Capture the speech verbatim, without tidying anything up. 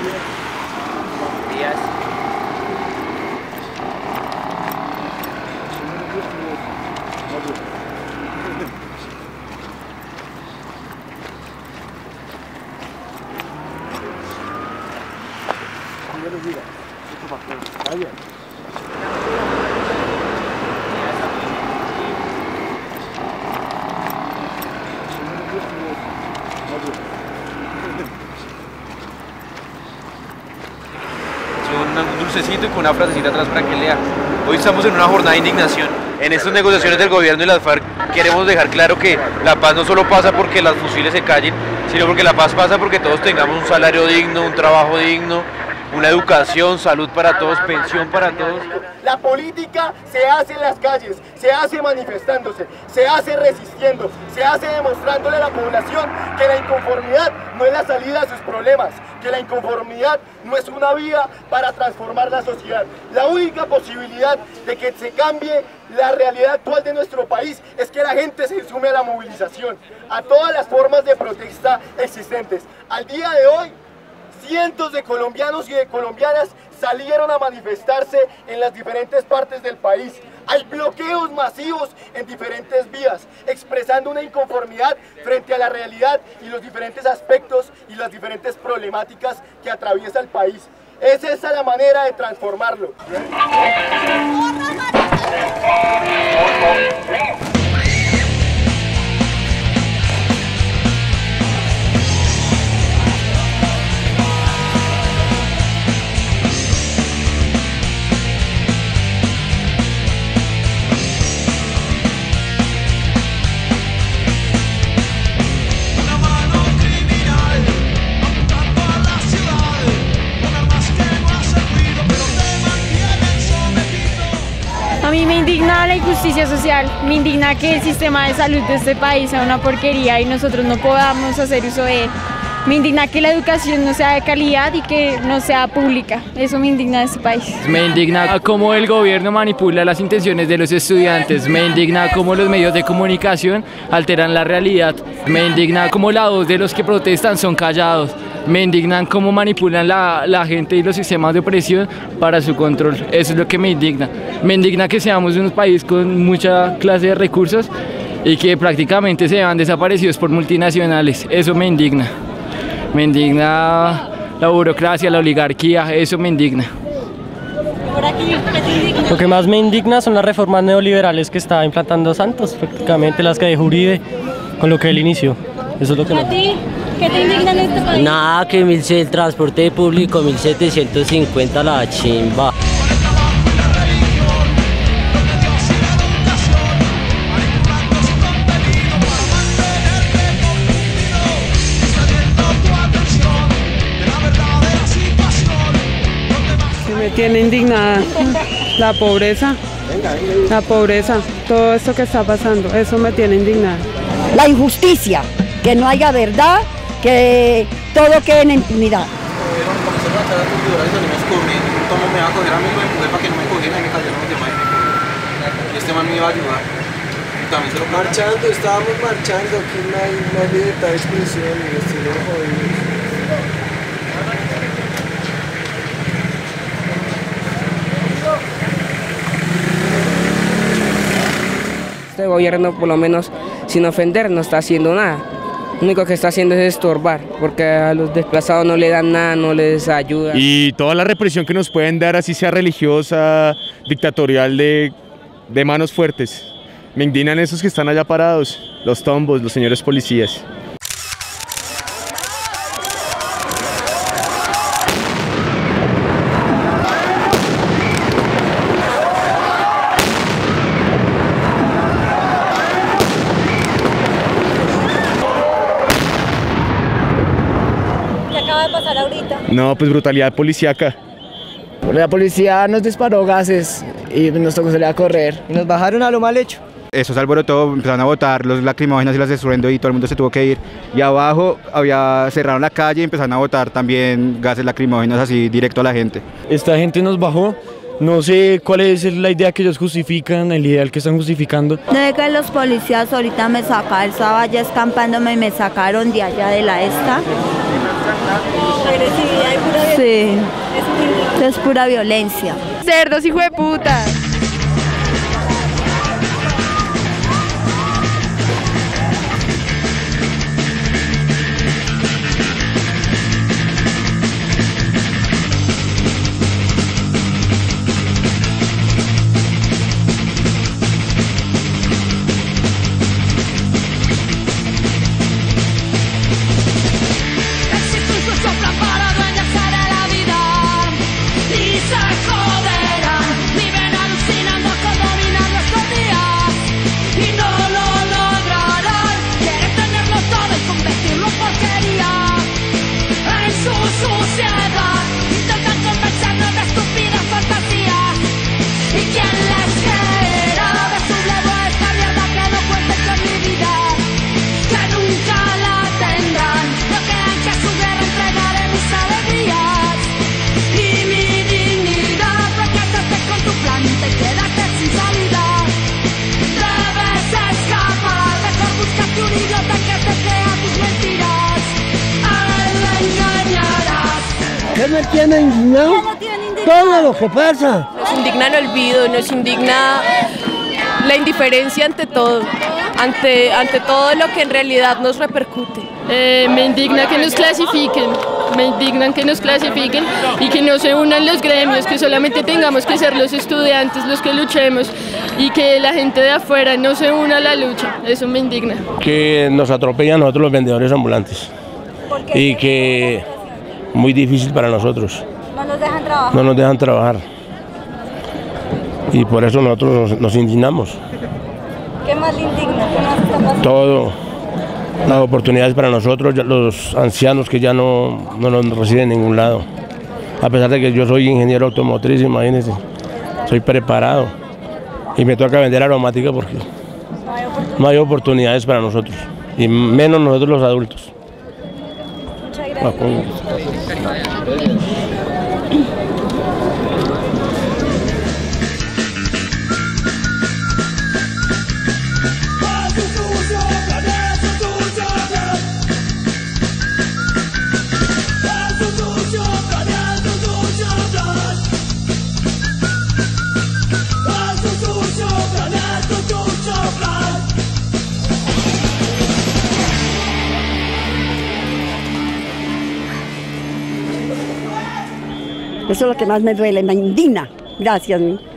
Días. Un dulcecito y con una frasecita atrás para que lea. Hoy estamos en una jornada de indignación. En estas negociaciones del gobierno y las FARC queremos dejar claro que la paz no solo pasa porque las fusiles se callen, sino porque la paz pasa porque todos tengamos un salario digno, un trabajo digno, una educación, salud para todos, pensión para todos. La política se hace en las calles, se hace manifestándose, se hace resistiendo, se hace demostrándole a la población que la inconformidad no es la salida a sus problemas, que la inconformidad no es una vía para transformar la sociedad. La única posibilidad de que se cambie la realidad actual de nuestro país es que la gente se sume a la movilización, a todas las formas de protesta existentes. Al día de hoy, cientos de colombianos y de colombianas salieron a manifestarse en las diferentes partes del país. Hay bloqueos masivos en diferentes vías, expresando una inconformidad frente a la realidad y los diferentes aspectos y las diferentes problemáticas que atraviesa el país. Es esa la manera de transformarlo. A mí me indigna la injusticia social, me indigna que el sistema de salud de este país sea una porquería y nosotros no podamos hacer uso de él. Me indigna que la educación no sea de calidad y que no sea pública. Eso me indigna de este país. Me indigna cómo el gobierno manipula las intenciones de los estudiantes. Me indigna cómo los medios de comunicación alteran la realidad. Me indigna cómo la voz de los que protestan son callados. Me indignan cómo manipulan la, la gente y los sistemas de opresión para su control. Eso es lo que me indigna. Me indigna que seamos un país con mucha clase de recursos y que prácticamente se vean desaparecidos por multinacionales. Eso me indigna. Me indigna la burocracia, la oligarquía, eso me indigna. Lo que más me indigna son las reformas neoliberales que está implantando Santos, prácticamente las que dejó Uribe con lo que él inició. Eso es lo que ¿A ti? ¿Qué te indigna en este país? Nada, que mil, el transporte público mil setecientos cincuenta la chimba. Me tiene indignada la pobreza, la pobreza, todo esto que está pasando, eso me tiene indignada. La injusticia, que no haya verdad, que todo quede en impunidad. ¿Cómo me va a coger a mí? Lo empujé para que no me cogieran y me cayeron los demás y me cogieron. Y este man me iba a ayudar. Y también se lo marchando, estábamos marchando, aquí no hay, no hay libertad de expresión y estoy jodido. Este gobierno, por lo menos sin ofender, no está haciendo nada. Lo único que está haciendo es estorbar, porque a los desplazados no le dan nada, no les ayuda. Y toda la represión que nos pueden dar, así sea religiosa, dictatorial, de, de manos fuertes. Me indignan esos que están allá parados, los tombos, los señores policías. No, pues brutalidad policíaca. La policía nos disparó gases y nos tocó salir a correr. Y nos bajaron a lo mal hecho. Eso se alborotó, empezaron a botar los lacrimógenos y las de estruendo y todo el mundo se tuvo que ir. Y abajo había cerraron la calle y empezaron a botar también gases lacrimógenos así directo a la gente. Esta gente nos bajó. No sé cuál es la idea que ellos justifican, el ideal que están justificando. No es que los policías ahorita me sacaron, estaba ya escampándome y me sacaron de allá de la esta. Agresividad y pura Sí, es pura violencia. Cerdos, hijo de puta. ¿Qué me tiene indignado? Todo lo que pasa. Nos indigna el olvido, nos indigna la indiferencia ante todo, ante, ante todo lo que en realidad nos repercute. Eh, me indigna que nos clasifiquen, me indignan que nos clasifiquen y que no se unan los gremios, que solamente tengamos que ser los estudiantes los que luchemos y que la gente de afuera no se una a la lucha, eso me indigna. Que nos atropellan nosotros los vendedores ambulantes y que muy difícil para nosotros. No nos dejan trabajar. No nos dejan trabajar. Y por eso nosotros nos, nos indignamos. ¿Qué más le indigna? ¿Qué más está pasando? Todo. Las oportunidades para nosotros, los ancianos que ya no, no nos reciben en ningún lado. A pesar de que yo soy ingeniero automotriz, imagínense, soy preparado. Y me toca vender aromática porque no hay oportunidades para nosotros. Y menos nosotros los adultos. Eso es lo que más me duele, me indigna. Gracias.